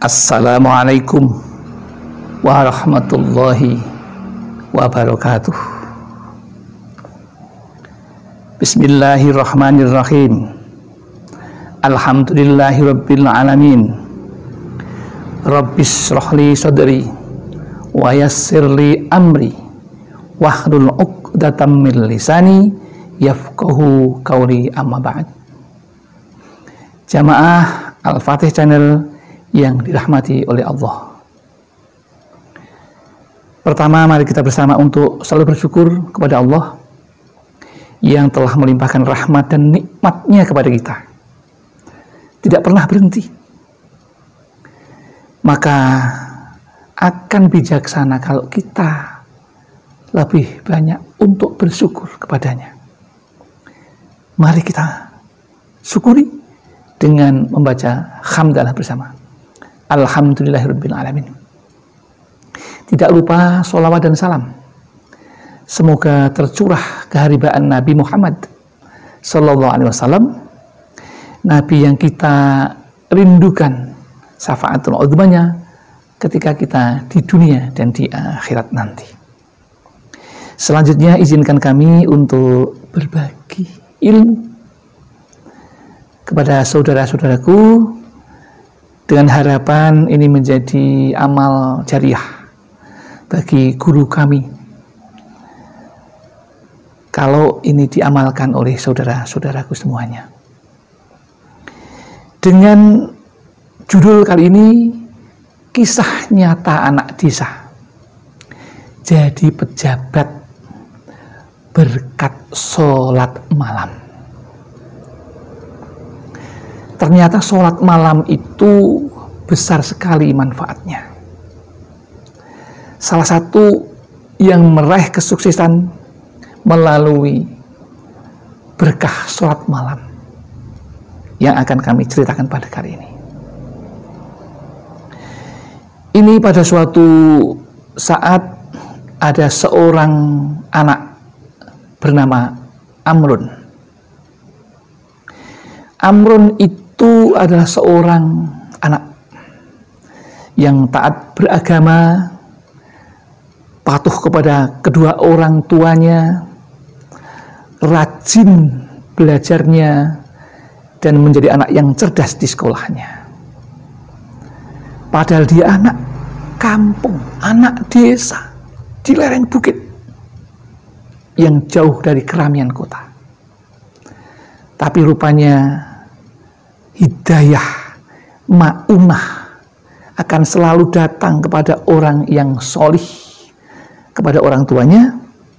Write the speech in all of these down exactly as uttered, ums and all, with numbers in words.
Assalamualaikum warahmatullahi wabarakatuh. Bismillahirrahmanirrahim. Alhamdulillahirabbil alamin. Rabbis shrahli sadri wa yassirli amri wahlul 'uqdatam min lisani yafqahu qauli, amma ba'd. Jamaah Al-Fatih Channel yang dirahmati oleh Allah. Pertama, mari kita bersama untuk selalu bersyukur kepada Allah yang telah melimpahkan rahmat dan nikmatnya kepada kita. Tidak pernah berhenti. Maka akan bijaksana kalau kita lebih banyak untuk bersyukur kepadanya. Mari kita syukuri dengan membaca hamdalah bersama. Alhamdulillahirabbil alamin. Tidak lupa sholawat dan salam semoga tercurah keharibaan Nabi Muhammad sallallahu alaihi wasallam, Nabi yang kita rindukan syafaatul uzmanya ketika kita di dunia dan di akhirat nanti. Selanjutnya izinkan kami untuk berbagi ilmu kepada saudara-saudaraku dengan harapan ini menjadi amal jariah bagi guru kami kalau ini diamalkan oleh saudara-saudaraku semuanya. Dengan judul kali ini, kisah nyata anak desa jadi pejabat berkat sholat malam. Ternyata sholat malam itu besar sekali manfaatnya. Salah satu yang meraih kesuksesan melalui berkah sholat malam yang akan kami ceritakan pada kali ini. Ini pada suatu saat ada seorang anak bernama Amrun. Amrun itu Itu adalah seorang anak yang taat beragama, patuh kepada kedua orang tuanya, rajin belajarnya, dan menjadi anak yang cerdas di sekolahnya. Padahal dia anak kampung, anak desa di lereng bukit yang jauh dari keramaian kota. Tapi rupanya hidayah ma'unah akan selalu datang kepada orang yang solih, kepada orang tuanya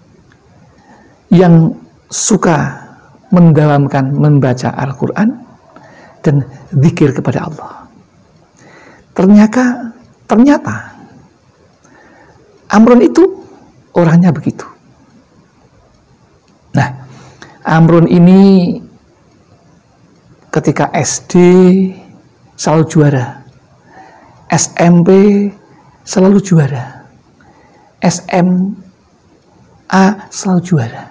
yang suka mendalamkan membaca Al-Quran dan zikir kepada Allah. Ternyata, ternyata Amrun itu orangnya begitu. Nah, Amrun ini ketika S D selalu juara, S M P selalu juara, S M A selalu juara.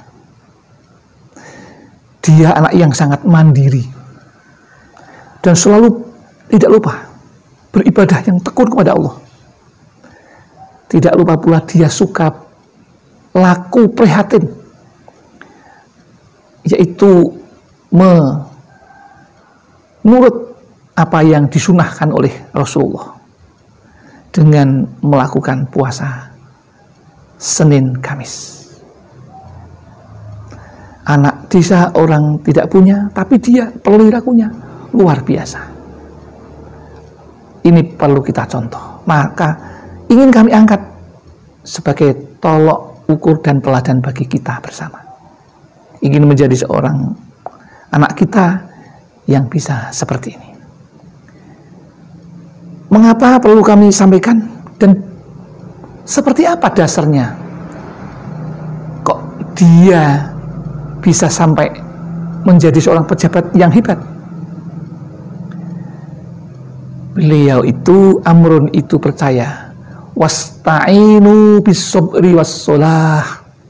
Dia anak yang sangat mandiri dan selalu tidak lupa beribadah yang tekun kepada Allah. Tidak lupa pula dia suka laku prihatin, yaitu me menurut apa yang disunahkan oleh Rasulullah dengan melakukan puasa Senin Kamis. Anak desa orang tidak punya, tapi dia perilakunya luar biasa. Ini perlu kita contoh. Maka ingin kami angkat sebagai tolok ukur dan teladan bagi kita bersama. Ingin menjadi seorang anak kita yang bisa seperti ini. Mengapa perlu kami sampaikan dan seperti apa dasarnya kok dia bisa sampai menjadi seorang pejabat yang hebat? Beliau itu, Amrun itu percaya, wasta'inu bis-sabri was-shalah.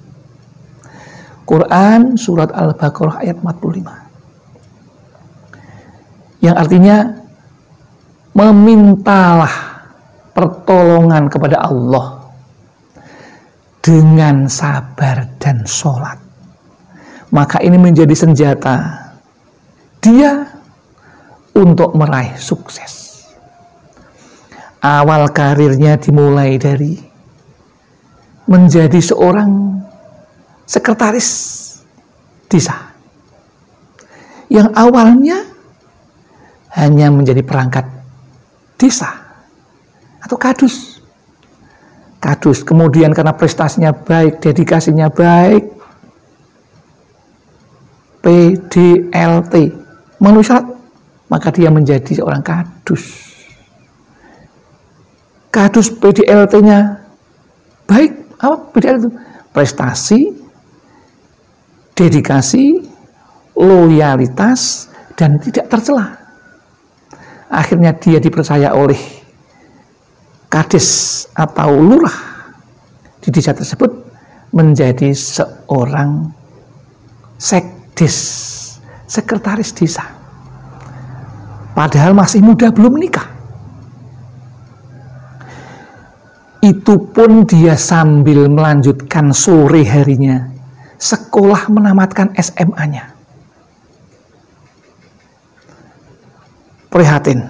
Quran surat Al-Baqarah ayat empat puluh lima. Yang artinya memintalah pertolongan kepada Allah dengan sabar dan sholat. Maka ini menjadi senjata dia untuk meraih sukses. Awal karirnya dimulai dari menjadi seorang sekretaris desa yang awalnya hanya menjadi perangkat desa atau kadus. Kadus, kemudian karena prestasinya baik, dedikasinya baik, P D L T memenuhi syarat, maka dia menjadi seorang kadus. Kadus P D L T-nya baik, apa P D L T itu? Prestasi, dedikasi, loyalitas, dan tidak tercela. Akhirnya dia dipercaya oleh kades atau lurah di desa tersebut menjadi seorang sekdes, sekretaris desa. Padahal masih muda, belum menikah. Itu pun dia sambil melanjutkan sore harinya sekolah menamatkan S M A-nya. Prihatin.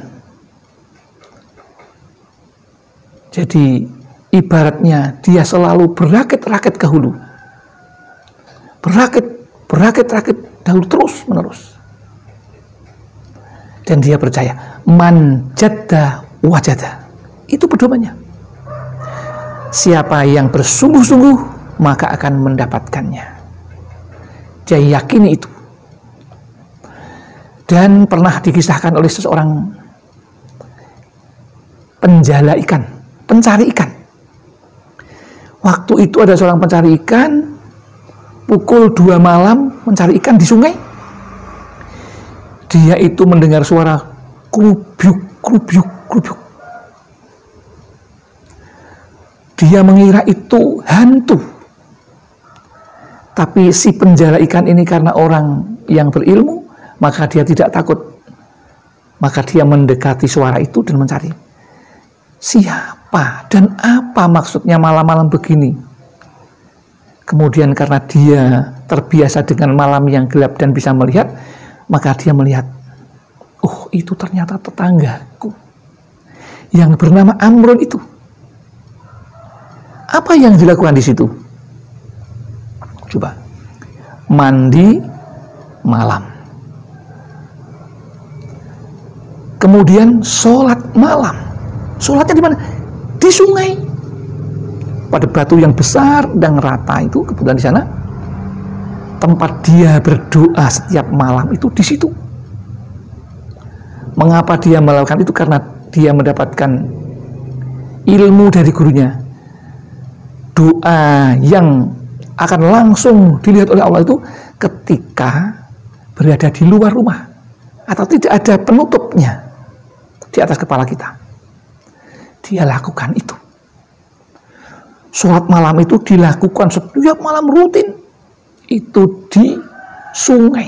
Jadi ibaratnya dia selalu berakit-rakit ke hulu. Berakit, berakit-rakit dahulu terus menerus. Dan dia percaya man jadda wajada. Itu pedomannya. Siapa yang bersungguh-sungguh maka akan mendapatkannya. Dia yakini itu. Dan pernah dikisahkan oleh seseorang penjala ikan, pencari ikan. Waktu itu ada seorang pencari ikan, pukul dua malam mencari ikan di sungai. Dia itu mendengar suara klubyuk, klubyuk, klubyuk. Dia mengira itu hantu. Tapi si penjala ikan ini karena orang yang berilmu, maka dia tidak takut. Maka dia mendekati suara itu dan mencari. Siapa dan apa maksudnya malam-malam begini? Kemudian karena dia terbiasa dengan malam yang gelap dan bisa melihat, maka dia melihat, oh itu ternyata tetanggaku yang bernama Amrun itu. Apa yang dilakukan di situ? Coba. Mandi malam. Kemudian sholat malam. Sholatnya di mana? Di sungai. Pada batu yang besar dan rata itu, kebetulan di sana. Tempat dia berdoa setiap malam itu di situ. Mengapa dia melakukan itu? Karena dia mendapatkan ilmu dari gurunya. Doa yang akan langsung dilihat oleh Allah itu ketika berada di luar rumah atau tidak ada penutupnya di atas kepala kita. Dia lakukan itu. Sholat malam itu dilakukan setiap malam rutin. Itu di sungai.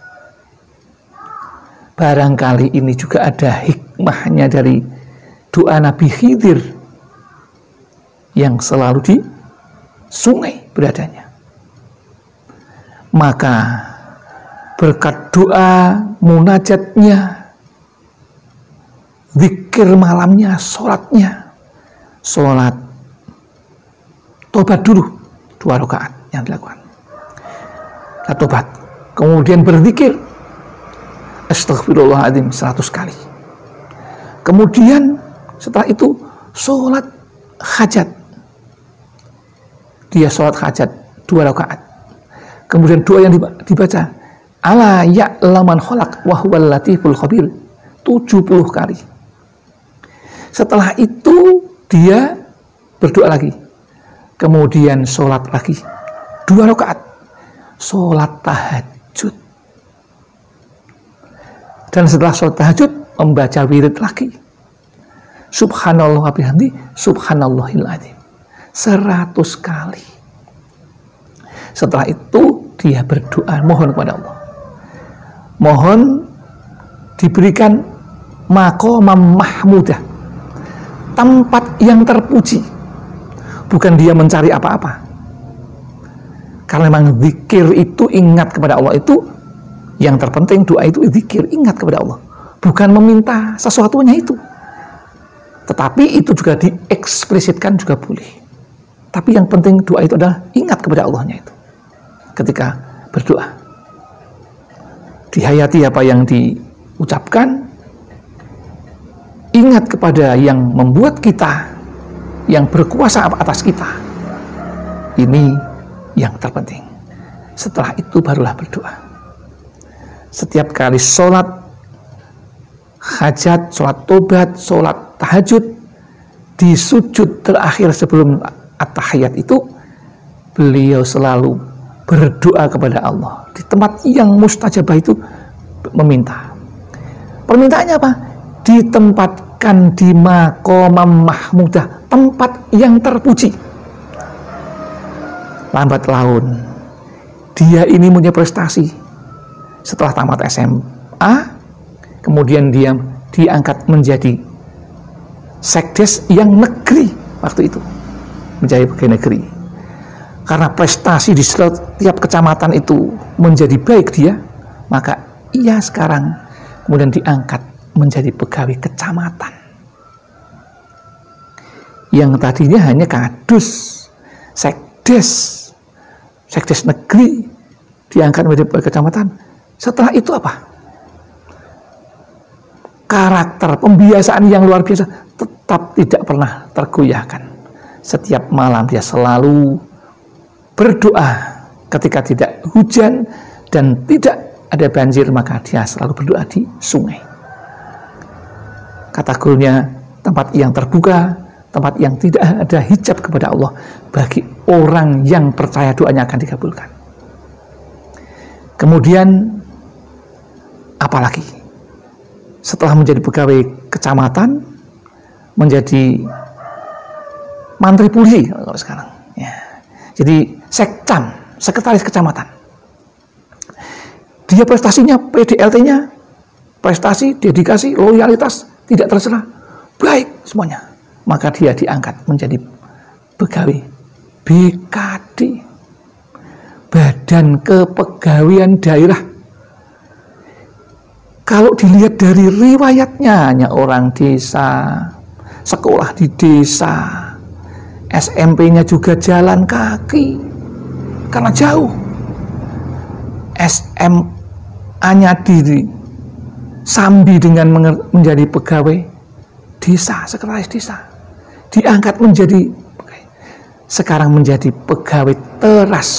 Barangkali ini juga ada hikmahnya dari doa Nabi Khidir yang selalu di sungai beradanya. Maka berkat doa, munajatnya, zikir malamnya, sholatnya, sholat tobat dulu dua rakaat yang dilakukan. Tobat, kemudian berzikir astagfirullahaladzim seratus kali. Kemudian setelah itu sholat hajat. Dia sholat hajat dua rakaat. Kemudian doa yang dibaca, ala ya'laman khalaq wa huwal latiful khabir, tujuh puluh kali. Setelah itu dia berdoa lagi. Kemudian sholat lagi dua rakaat. Sholat tahajud. Dan setelah sholat tahajud membaca wirid lagi. Subhanallah wa bihamdi, subhanallahil adzim. Seratus kali. Setelah itu dia berdoa mohon kepada Allah. Mohon diberikan maqamam mahmudah, tempat yang terpuji. Bukan dia mencari apa-apa. Karena memang zikir itu, ingat kepada Allah itu yang terpenting. Doa itu zikir, ingat kepada Allah, bukan meminta sesuatunya itu. Tetapi itu juga dieksplisitkan juga boleh. Tapi yang penting doa itu adalah ingat kepada Allahnya itu ketika berdoa. Dihayati apa yang diucapkan, ingat kepada yang membuat kita, yang berkuasa atas kita. Ini yang terpenting. Setelah itu barulah berdoa. Setiap kali sholat hajat, sholat tobat, sholat tahajud, di sujud terakhir sebelum at-tahiyat itu, beliau selalu berdoa kepada Allah di tempat yang mustajabah itu, meminta. Permintaannya apa? Ditempatkan di maqamam mahmudah, tempat yang terpuji. Lambat laun dia ini punya prestasi. Setelah tamat S M A, kemudian dia diangkat menjadi sekdes yang negeri waktu itu, menjadi pegawai negeri. Karena prestasi di setiap kecamatan itu menjadi baik dia, maka ia sekarang kemudian diangkat menjadi pegawai kecamatan. Yang tadinya hanya kadus, sekdes, sekdes negeri, diangkat menjadi pegawai kecamatan. Setelah itu apa? Karakter, pembiasaan yang luar biasa tetap tidak pernah tergoyahkan. Setiap malam dia selalu berdoa. Ketika tidak hujan dan tidak ada banjir, maka dia selalu berdoa di sungai. Kata gurunya, tempat yang terbuka, tempat yang tidak ada hijab kepada Allah, bagi orang yang percaya doanya akan dikabulkan. Kemudian apalagi? Setelah menjadi pegawai kecamatan, menjadi mantri polisi kalau sekarang. Ya. Jadi sekcam, sekretaris kecamatan. Dia prestasinya, P D L T-nya, prestasi, dedikasi, loyalitas, tidak terserah, baik semuanya. Maka dia diangkat menjadi pegawai B K D, Badan Kepegawaian Daerah. Kalau dilihat dari riwayatnya, hanya orang desa, sekolah di desa, S M P-nya juga jalan kaki karena jauh. S M A-nya di sambi dengan menjadi pegawai desa, sekretaris desa. Diangkat menjadi, sekarang menjadi pegawai teras.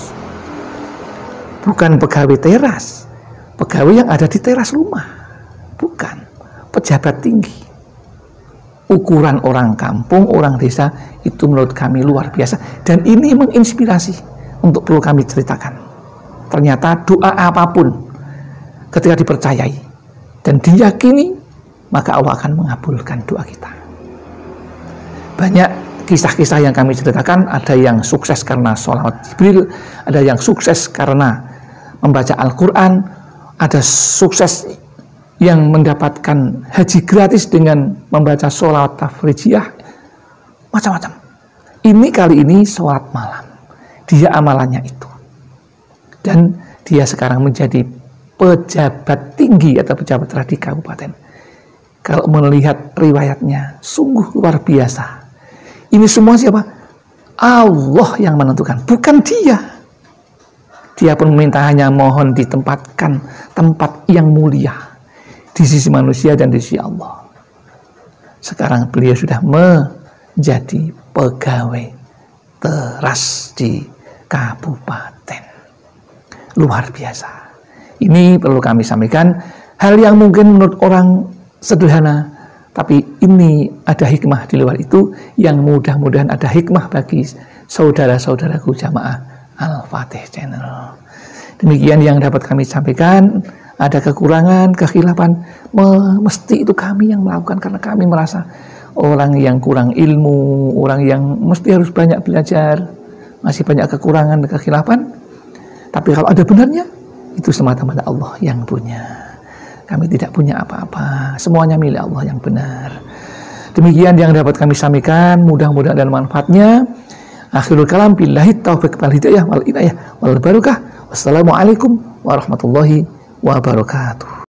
Bukan pegawai teras, pegawai yang ada di teras rumah. Bukan, pejabat tinggi. Ukuran orang kampung, orang desa itu menurut kami luar biasa. Dan ini menginspirasi untuk perlu kami ceritakan. Ternyata doa apapun ketika dipercayai dan diyakini, maka Allah akan mengabulkan doa kita. Banyak kisah-kisah yang kami ceritakan, ada yang sukses karena sholawat Jibril, ada yang sukses karena membaca Al-Quran, ada sukses yang mendapatkan haji gratis dengan membaca sholawat tafrijiyah, macam-macam. Ini kali ini sholat malam, dia amalannya itu. Dan dia sekarang menjadi pejabat tinggi atau pejabat terah di kabupaten. Kalau melihat riwayatnya, sungguh luar biasa. Ini semua siapa? Allah yang menentukan, bukan dia. Dia pun meminta hanya mohon ditempatkan tempat yang mulia di sisi manusia dan di sisi Allah. Sekarang beliau sudah menjadi pegawai teras di kabupaten. Luar biasa. Ini perlu kami sampaikan, hal yang mungkin menurut orang sederhana, tapi ini ada hikmah di luar itu, yang mudah-mudahan ada hikmah bagi saudara-saudaraku jamaah Al-Fatih Channel. Demikian yang dapat kami sampaikan. Ada kekurangan, kekhilafan, mesti itu kami yang melakukan, karena kami merasa orang yang kurang ilmu, orang yang mesti harus banyak belajar, masih banyak kekurangan dan kekhilafan. Tapi kalau ada benarnya, itu semata-mata Allah yang punya. Kami tidak punya apa-apa. Semuanya milik Allah yang benar. Demikian yang dapat kami sampaikan. Mudah-mudahan ada manfaatnya. Akhirul kalam billahi taufiq wal hidayah wal inayah wal barakah. Wassalamualaikum warahmatullahi wabarakatuh.